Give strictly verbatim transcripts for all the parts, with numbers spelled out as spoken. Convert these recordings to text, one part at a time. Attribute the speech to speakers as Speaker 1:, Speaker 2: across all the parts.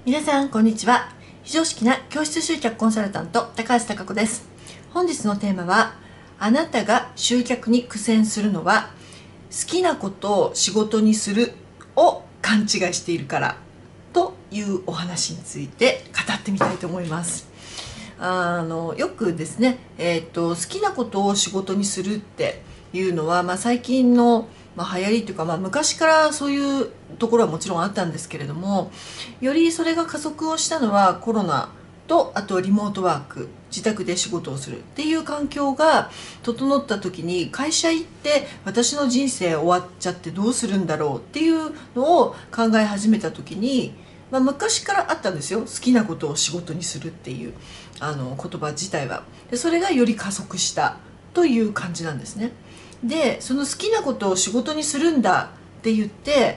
Speaker 1: 皆さんこんにちは。非常識な教室集客コンサルタント高橋貴子です。本日のテーマは、あなたが集客に苦戦するのは好きなことを仕事にするを勘違いしているからというお話について語ってみたいと思います。あのよくですね、えー、と好きなことを仕事にするっていうのは、まあ、最近の、まあ、流行りというか、まあ、昔からそういうところはもちろんあったんですけれども、よりそれが加速をしたのはコロナと、あとリモートワーク、自宅で仕事をするっていう環境が整った時に、会社行って私の人生終わっちゃってどうするんだろうっていうのを考え始めた時に、まあ、昔からあったんですよ。好きなことを仕事にするっていうあの言葉自体は。でそれがより加速したという感じなんですね。でその好きなことを仕事にするんだって言って、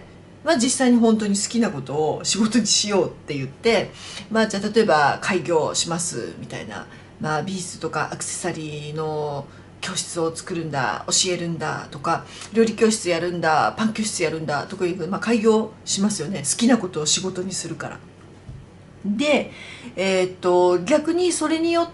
Speaker 1: まあ、実際に本当に好きなことを仕事にしようって言って、まあ、じゃあ例えば開業しますみたいな、まあ、美術とかアクセサリーの教室を作るんだ、教えるんだとか、料理教室やるんだ、パン教室やるんだとかいう、まあ、開業しますよね。好きなことを仕事にするから。で、えーっと逆にそれによって、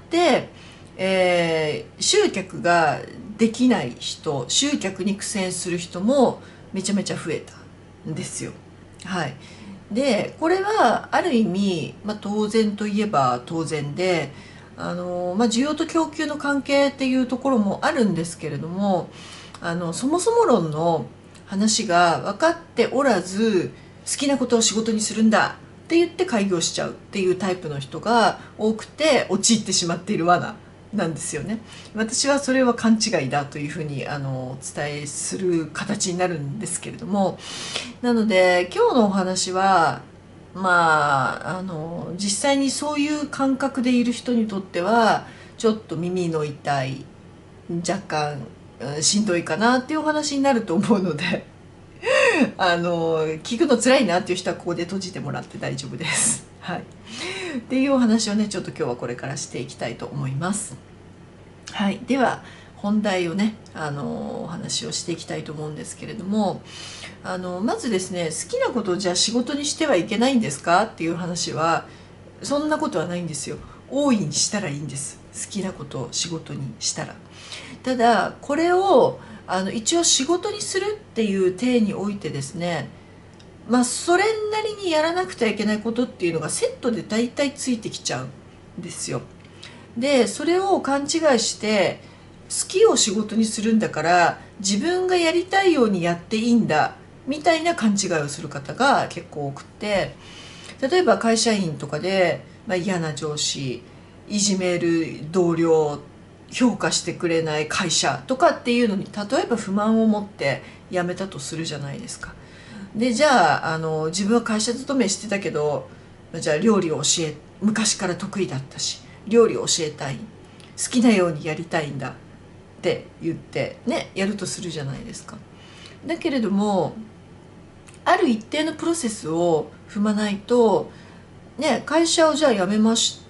Speaker 1: えー集客ができない人、集客に苦戦する人もめちゃめちゃ増えたんですよ。はい。でこれはある意味、まあ、当然といえば当然で、あの、まあ、需要と供給の関係っていうところもあるんですけれども、あのそもそも論の話が分かっておらず、好きなことを仕事にするんだって言って開業しちゃうっていうタイプの人が多くて、陥ってしまっている罠なんですよね。私はそれは勘違いだというふうにあのお伝えする形になるんですけれども、なので今日のお話は、まああの実際にそういう感覚でいる人にとってはちょっと耳の痛い、若干うんしんどいかなっていうお話になると思うのであの聞くの辛いなっていう人はここで閉じてもらって大丈夫です。はい、っていうお話をね、ちょっと今日はこれからしていきたいと思います。はい、では本題をね、あのお話をしていきたいと思うんですけれども、あのまずですね、好きなことをじゃあ仕事にしてはいけないんですかっていう話は、そんなことはないんですよ。大いにしたらいいんです。好きなことを仕事にしたら。ただこれをあの一応仕事にするっていう体においてですね、まあそれなりにやらなくてはいけないことっていうのがセットで大体ついてきちゃうんですよ。でそれを勘違いして、好きを仕事にするんだから自分がやりたいようにやっていいんだみたいな勘違いをする方が結構多くて、例えば会社員とかで、まあ、嫌な上司、いじめる同僚、評価してくれない会社とかっていうのに例えば不満を持って辞めたとするじゃないですか。でじゃあ、あの自分は会社勤めしてたけど、じゃあ料理を教え昔から得意だったし料理を教えたい、好きなようにやりたいんだって言ってね、やるとするじゃないですか。だけれどもある一定のプロセスを踏まないと、ね、会社をじゃあ辞めました、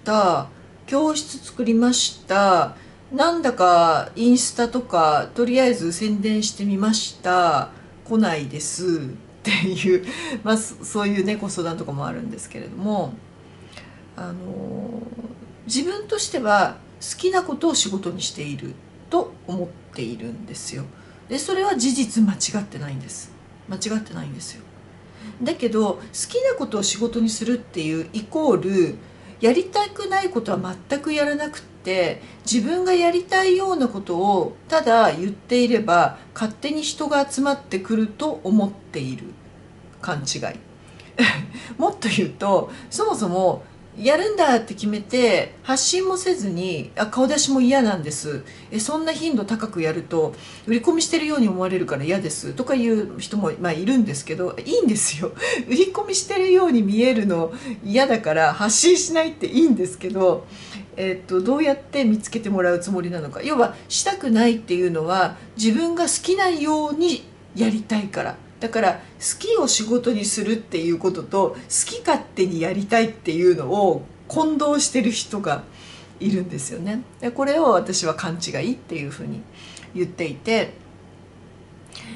Speaker 1: 教室作りました、なんだかインスタとかとりあえず宣伝してみました、来ないですっていう、まあ、そういうねご相談とかもあるんですけれども、あの自分としては好きなことを仕事にしていると思っているんですよ。でそれは事実間違ってないんです。間違ってないんですよ。だけど好きなことを仕事にするっていうイコール、やりたくないことは全くやらなくって、自分がやりたいようなことをただ言っていれば勝手に人が集まってくると思っている勘違いもっと言うと、そもそもやるんだって決めて発信もせずに、あ顔出しも嫌なんです、えそんな頻度高くやると売り込みしてるように思われるから嫌ですとかいう人も、まあ、いるんですけど、いいんですよ。売り込みしてるように見えるの嫌だから発信しないっていいんですけど、えー、っとどうやって見つけてもらうつもりなのか。要はしたくないっていうのは自分が好きなようにやりたいから。だから好きを仕事にするっていうことと好き勝手にやりたいっていうのを混同してる人がいるんですよね。でこれを私は勘違いっていうふうに言っていて、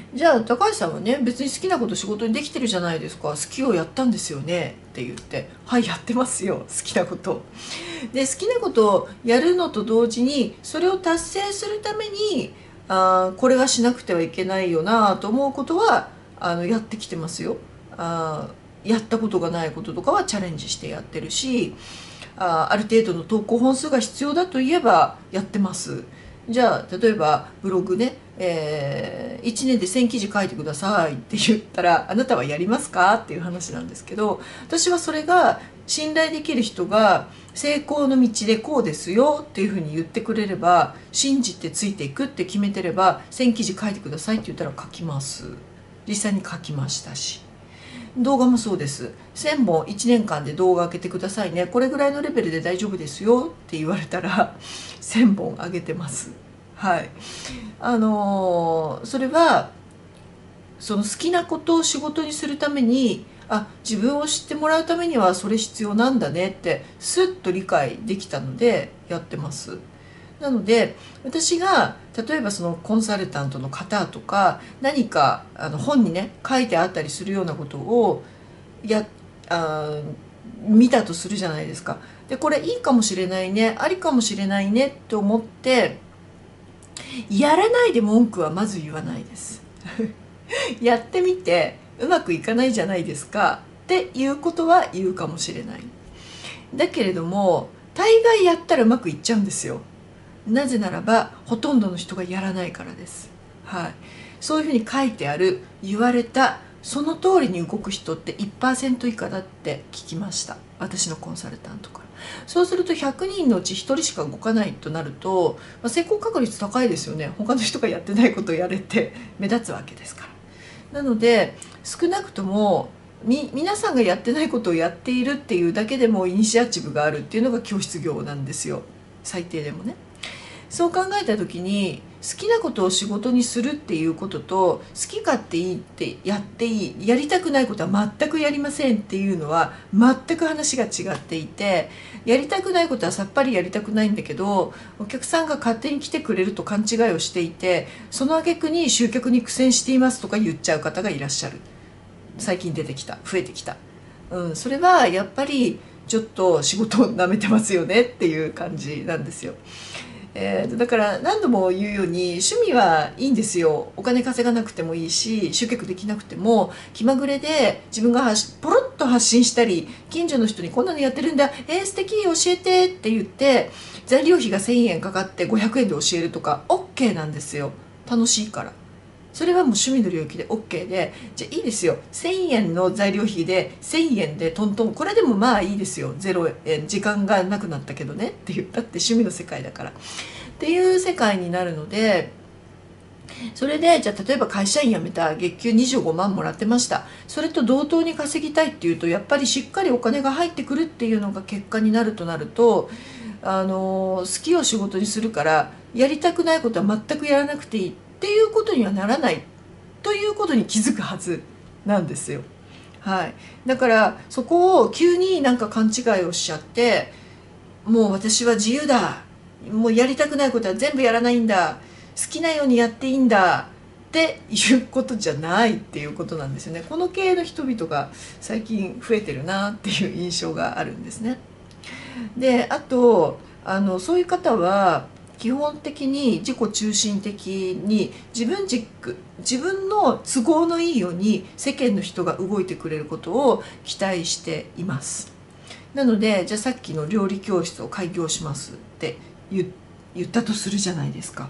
Speaker 1: じゃあ高橋さんはね、別に好きなこと仕事にできてるじゃないですか、好きをやったんですよねって言って、はいやってますよ、好きなことで。好きなことをやるのと同時にそれを達成するために、あこれはしなくてはいけないよなと思うことはあのやってきてますよ。あやったことがないこととかはチャレンジしてやってるし、あある程度の投稿本数が必要だといえばやってます。じゃあ例えばブログね、えー、いちねんでせん記事書いてくださいって言ったら、あなたはやりますかっていう話なんですけど、私はそれが信頼できる人が成功の道でこうですよっていうふうに言ってくれれば、信じてついていくって決めてれば、せん記事書いてくださいって言ったら書きます。実際に書きましたし、動画もそうです。せんぼんいちねんかんで動画上げてくださいね、これぐらいのレベルで大丈夫ですよって言われたらせんぼん上げてます。はい。あのー、それはその好きなことを仕事にするために、あ自分を知ってもらうためにはそれ必要なんだねってスッと理解できたのでやってます。なので私が例えばそのコンサルタントの方とか何かあの本にね書いてあったりするようなことをやあ見たとするじゃないですか。でこれいいかもしれないね、ありかもしれないねって思ってやらないで文句はまず言わないですやってみてうまくいかないじゃないですかっていうことは言うかもしれない。だけれども大概やったらうまくいっちゃうんですよ。なぜならばほとんどの人がやらないからです。はい、そういうふうに書いてある、言われたその通りに動く人って いちパーセント 以下だって聞きました、私のコンサルタントから。そうするとひゃくにんのうちひとりしか動かないとなると、まあ、成功確率高いですよね。他の人がやってないことをやれて目立つわけですから。なので少なくともみ皆さんがやってないことをやっているっていうだけでもイニシアチブがあるっていうのが教室業なんですよ、最低でもね。そう考えた時に好きなことを仕事にするっていうことと、好き勝手いいってやっていい、やりたくないことは全くやりませんっていうのは全く話が違っていて、やりたくないことはさっぱりやりたくないんだけどお客さんが勝手に来てくれると勘違いをしていて、その挙句に集客に苦戦していますとか言っちゃう方がいらっしゃる。最近出てきた、増えてきた。うん、それはやっぱりちょっと仕事をなめてますよねっていう感じなんですよ。えー、だから何度も言うように趣味はいいんですよ。お金稼がなくてもいいし、集客できなくても気まぐれで自分がポロッと発信したり、近所の人にこんなのやってるんだ、えー、素敵教えてって言って材料費がせんえんかかってごひゃくえんで教えるとか OK なんですよ。楽しいから。それはもう趣味の領域で OK で、じゃあいいですよ、せんえんの材料費でせんえんでトントン、これでもまあいいですよ、ゼロえん、時間がなくなったけどねって言ったって趣味の世界だからっていう世界になるので、それでじゃあ例えば会社員辞めた、月給にじゅうごまんもらってました、それと同等に稼ぎたいっていうと、やっぱりしっかりお金が入ってくるっていうのが結果になるとなると、あの好きを仕事にするからやりたくないことは全くやらなくていいっていうことにはならないということに気づくはずなんですよ。はい、だからそこを急になんか勘違いをしちゃって、もう私は自由だ、もうやりたくないことは全部やらないんだ、好きなようにやっていいんだっていうことじゃないっていうことなんですよね。この系の人々が最近増えてるなっていう印象があるんですね。であとあのそういう方は基本的に自己中心的に自分軸、自分の都合のいいように世間の人が動いてくれることを期待しています。なのでじゃあさっきの料理教室を開業しますって言ったとするじゃないですか。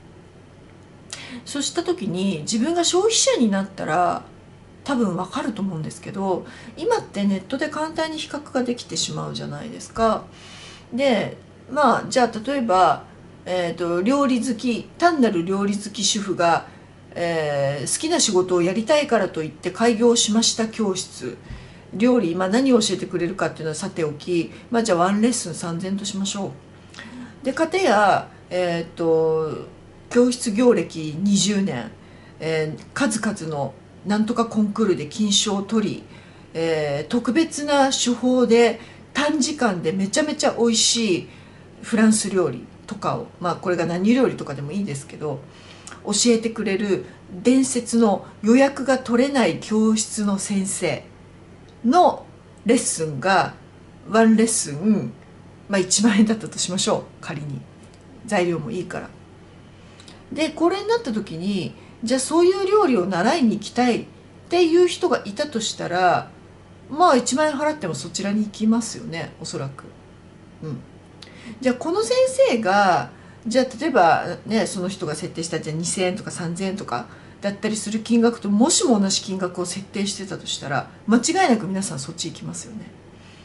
Speaker 1: そうした時に自分が消費者になったら多分わかると思うんですけど、今ってネットで簡単に比較ができてしまうじゃないですか。でまあじゃあ例えば、えーと、料理好き、単なる料理好き主婦が、えー、好きな仕事をやりたいからといって開業しました教室、料理、まあ、何を教えてくれるかっていうのはさておき、まあ、じゃあワンレッスンさんぜんえんとしましょう。で片や、えーと教室業歴にじゅうねん、えー、数々のなんとかコンクールで金賞を取り、えー、特別な手法で短時間でめちゃめちゃ美味しいフランス料理とかを、まあこれが何料理とかでもいいですけど教えてくれる伝説の予約が取れない教室の先生のレッスンがワンレッスン、まあ、いちまんえんだったとしましょう、仮に。材料もいいから。でこれになった時に、じゃあそういう料理を習いに行きたいっていう人がいたとしたら、まあいちまんえん払ってもそちらに行きますよね、おそらく。うん、じゃあこの先生が、じゃあ例えばね、その人が設定したじゃあにせんえんとかさんぜんえんとかだったりする金額ともしも同じ金額を設定してたとしたら、間違いなく皆さんそっち行きますよね。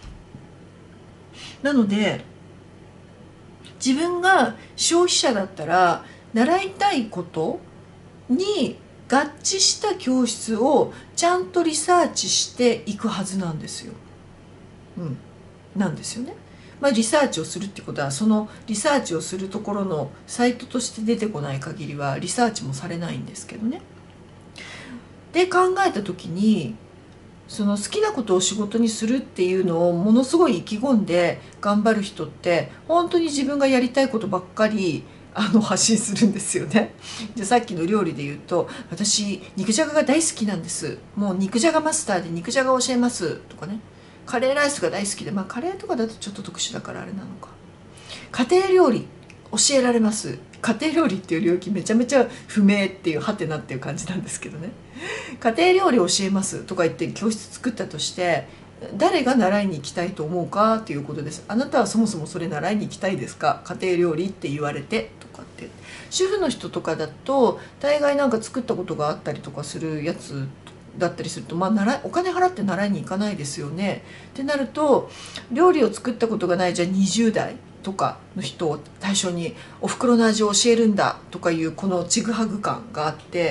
Speaker 1: なので自分が消費者だったら習いたいことに合致した教室をちゃんとリサーチしていくはずなんですよ。うん、なんですよね。まあ、リサーチをするってことは、そのリサーチをするところのサイトとして出てこない限りはリサーチもされないんですけどね。で考えた時に、その好きなことを仕事にするっていうのをものすごい意気込んで頑張る人って、本当に自分がやりたいことばっかりあの発信するんですよね。でさっきの料理で言うと、私肉じゃがが大好きなんです、もう肉じゃがマスターで肉じゃが教えますとかね、カレーライスが大好きで、まあカレーとかだとちょっと特殊だからあれなのか、家庭料理教えられます。家庭料理っていう領域めちゃめちゃ不明っていうハテナっていう感じなんですけどね。家庭料理教えますとか言って教室作ったとして、誰が習いに行きたいと思うかっていうことです。あなたはそもそもそれ習いに行きたいですか、家庭料理って言われてとかって。主婦の人とかだと大概なんか作ったことがあったりとかするやつだったりすると、まあ、習いお金払って習いに行かないですよねってなると、料理を作ったことがないじゃあにじゅう代とかの人を対象におふくろの味を教えるんだとかいうこのちぐはぐ感があって、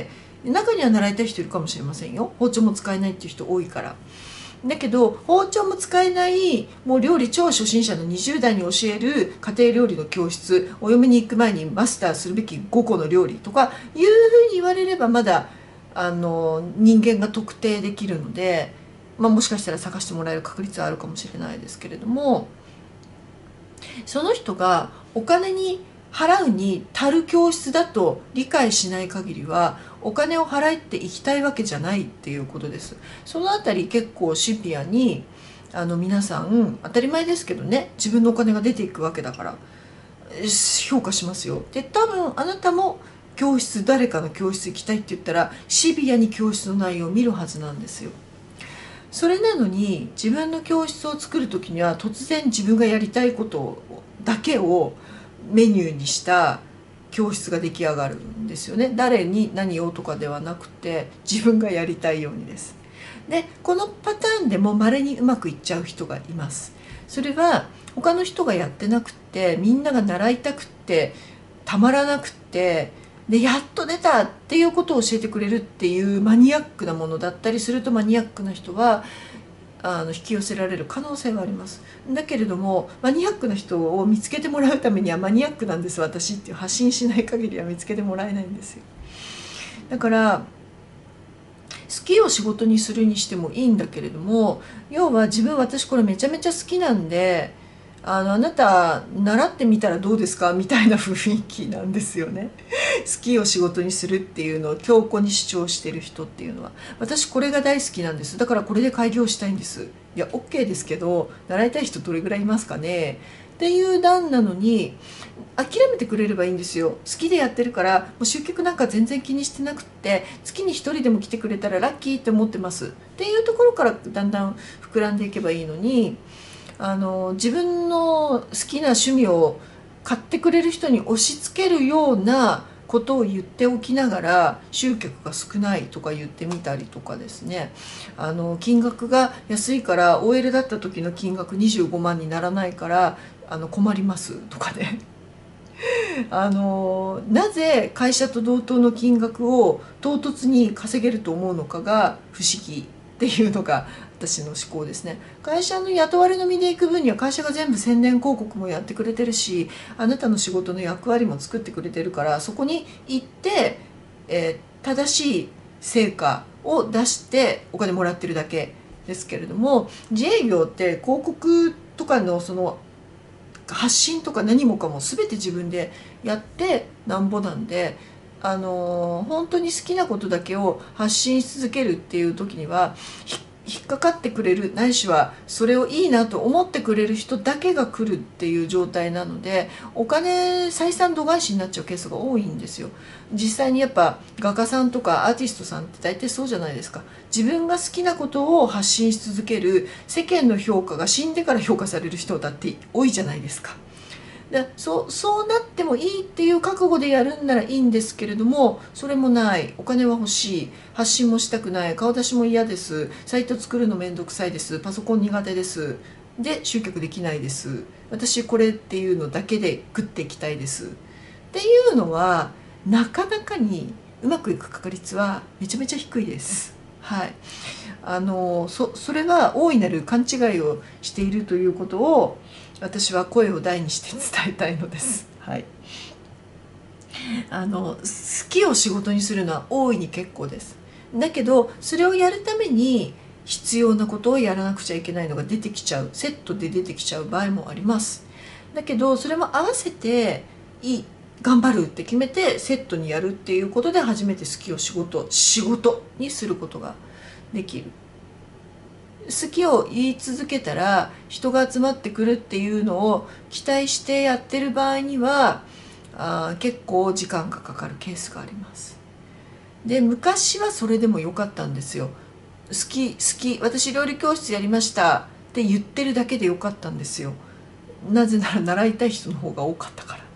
Speaker 1: 中には習いたい人いるかもしれませんよ。包丁も使えないっていう人多いから。だけど包丁も使えない、もう料理超初心者のにじゅう代に教える家庭料理の教室、お嫁に行く前にマスターするべきごこの料理とかいうふうに言われれば、まだあの人間が特定できるので、まあ、もしかしたら探してもらえる確率はあるかもしれないですけれども、その人がお金に払うに足る教室だと理解しない限りは、お金を払っていきたいわけじゃないっていうことです。そのあたり結構シビアにあの皆さん、当たり前ですけどね、自分のお金が出ていくわけだから評価しますよ。で多分あなたも教室、誰かの教室行きたいって言ったらシビアに教室の内容を見るはずなんですよ。それなのに自分の教室を作る時には、突然自分がやりたいことだけをメニューにした教室が出来上がるんですよね。誰に何をとかではなくて、自分がやりたいようにです。でこのパターンでも稀にうまくいっちゃう人がいます。それは他の人がやってなくって、みんなが習いたくってたまらなくって、でやっと出たっていうことを教えてくれるっていうマニアックなものだったりすると、マニアックな人はあの引き寄せられる可能性はあります。だけれどもマニアックな人を見つけてもらうためには、マニアックなんです私っていう発信しない限りは見つけてもらえないんですよ。だから好きを仕事にするにしてもいいんだけれども、要は自分、私これめちゃめちゃ好きなんで、あのあなた習ってみたらどうですかみたいな雰囲気なんですよね。好きを仕事にするっていうのを強固に主張してる人っていうのは、私これが大好きなんです、だからこれで開業したいんです。いや OK ですけど、習いたい人どれぐらいいますかねっていう段なのに、諦めてくれればいいんですよ。好きでやってるから、もう集客なんか全然気にしてなくって、月に一人でも来てくれたらラッキーって思ってますっていうところからだんだん膨らんでいけばいいのに、あの自分の好きな趣味を買ってくれる人に押し付けるようなことを言っておきながら、集客が少ないとか言ってみたりとかですね、あの金額が安いから オーエル だった時の金額にじゅうごまんにならないからあの困りますとかね。あのなぜ会社と同等の金額を唐突に稼げると思うのかが不思議っていうのが私の思考ですね。会社の雇われの身で行く分には、会社が全部宣伝広告もやってくれてるし、あなたの仕事の役割も作ってくれてるから、そこに行って、えー、正しい成果を出してお金もらってるだけですけれども、自営業って広告とかのその発信とか何もかも全て自分でやってなんぼなんで、 あの本当に好きなことだけを発信し続けるっていう時には引っかかってくれる、ないしはそれをいいなと思ってくれる人だけが来るっていう状態なので、お金採算度外視になっちゃうケースが多いんですよ。実際にやっぱ画家さんとかアーティストさんって大体そうじゃないですか。自分が好きなことを発信し続ける、世間の評価が死んでから評価される人だって多いじゃないですか。でそうそうなってもいいっていう覚悟でやるんならいいんですけれども、それもない、お金は欲しい、発信もしたくない、顔出しも嫌です、サイト作るのめんどくさいです、パソコン苦手ですで集客できないです、私これっていうのだけで食っていきたいですっていうのは、なかなかにうまくいく確率はめちゃめちゃ低いです。はい、あの そ, それは大いなる勘違いをしているということを私は声を大にして伝えたいのです。はい、あの好きを仕事にするのは大いに結構です。だけどそれをやるために必要なことをやらなくちゃいけないのが出てきちゃう、セットで出てきちゃう場合もあります。だけどそれも合わせていい、頑張るって決めてセットにやるっていうことで初めて好きを仕事仕事にすることができる。好きを言い続けたら人が集まってくるっていうのを期待してやってる場合にはあ結構時間がかかるケースがあります。で昔はそれでもよかったんですよ。好き好き、私料理教室やりましたって言ってるだけでよかったんですよ。なぜなら習いたい人の方が多かったから、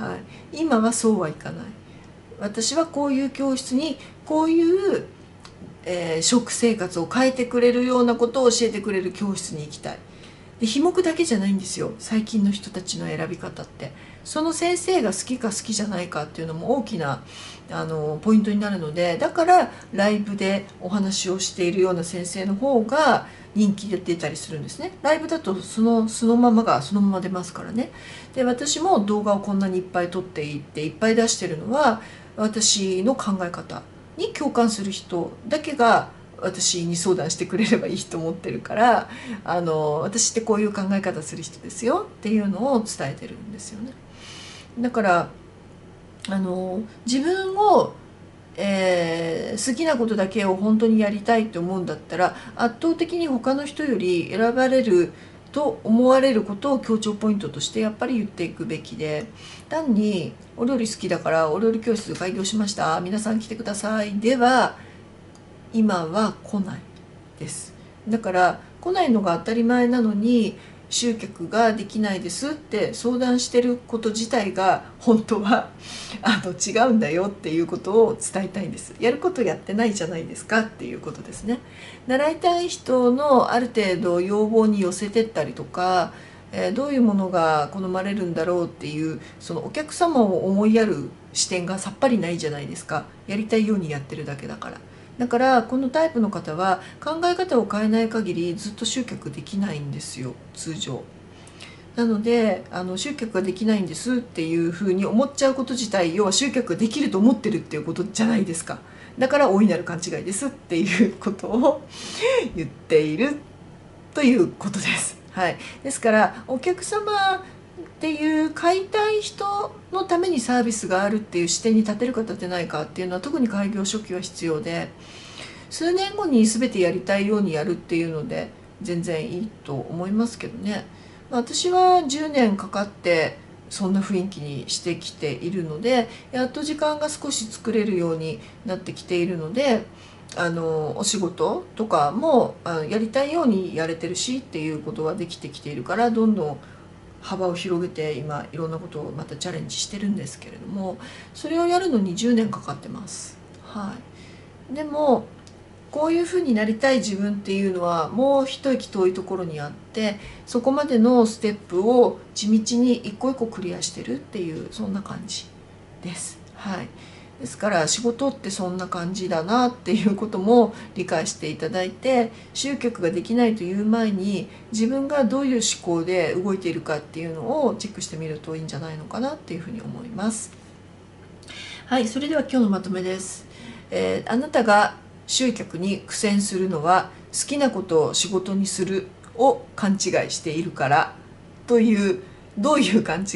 Speaker 1: はい、今はそうはいかない。私はこういう教室にこういうえー、食生活を変えてくれるようなことを教えてくれる教室に行きたい。で費目だけじゃないんですよ、最近の人たちの選び方って。その先生が好きか好きじゃないかっていうのも大きなあのポイントになるので、だからライブでお話をしているような先生の方が人気で出たりするんですね。ライブだとそのそのままがそのまま出ますからね。で私も動画をこんなにいっぱい撮っていっていっぱい出してるのは、私の考え方に共感する人だけが私に相談してくれればいいと思ってるから、あの私ってこういう考え方する人ですよっていうのを伝えてるんですよね。だからあの自分を、えー、好きなことだけを本当にやりたいと思うんだったら、圧倒的に他の人より選ばれると思われることを強調ポイントとしてやっぱり言っていくべきで、単にお料理好きだからお料理教室開業しました皆さん来てくださいでは今は来ないです。だから来ないのが当たり前なのに集客ができないですって相談してること自体が本当はあの違うんだよっていうことを伝えたいんです。やることやってないじゃないですかっていうことですね。習いたい人のある程度要望に寄せてったりとか、えー、どういうものが好まれるんだろうっていうそのお客様を思いやる視点がさっぱりないじゃないですか。やりたいようにやってるだけだから。だからこのタイプの方は考え方を変えない限りずっと集客できないんですよ、通常。なのであの集客ができないんですっていうふうに思っちゃうこと自体、要は集客ができると思ってるっていうことじゃないですか。だから大いなる勘違いですっていうことを言っているということです。はい、ですからお客様っていう買いたい人のためにサービスがあるっていう視点に立てるか立てないかっていうのは特に開業初期は必要で、数年後に全てやりたいようにやるっていうので全然いいと思いますけどね。私はじゅうねんかかってそんな雰囲気にしてきているので、やっと時間が少し作れるようになってきているので、あのお仕事とかもあやりたいようにやれてるしっていうことはできてきているから、どんどん幅を広げて今いろんなことをまたチャレンジしてるんですけれども、それをやるのにじゅうねんかかってます。はい、でもこういうふうになりたい自分っていうのはもう一息遠いところにあって、そこまでのステップを地道に一個一個クリアしてるっていう、そんな感じです。はい、ですから仕事ってそんな感じだなっていうことも理解していただいて、集客ができないという前に自分がどういう思考で動いているかっていうのをチェックしてみるといいんじゃないのかなっていうふうに思います。はい、それでは今日のまとめです。えー、あなたが集客に苦戦するのは好きなことを仕事にするを勘違いしているからという、どういう勘違い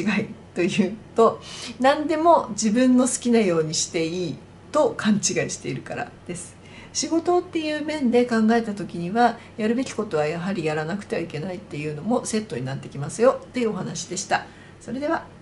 Speaker 1: というと、何でも自分の好きなようにしていいと勘違いしているからです。仕事っていう面で考えた時には、やるべきことはやはりやらなくてはいけないっていうのもセットになってきますよっていうお話でした。それでは。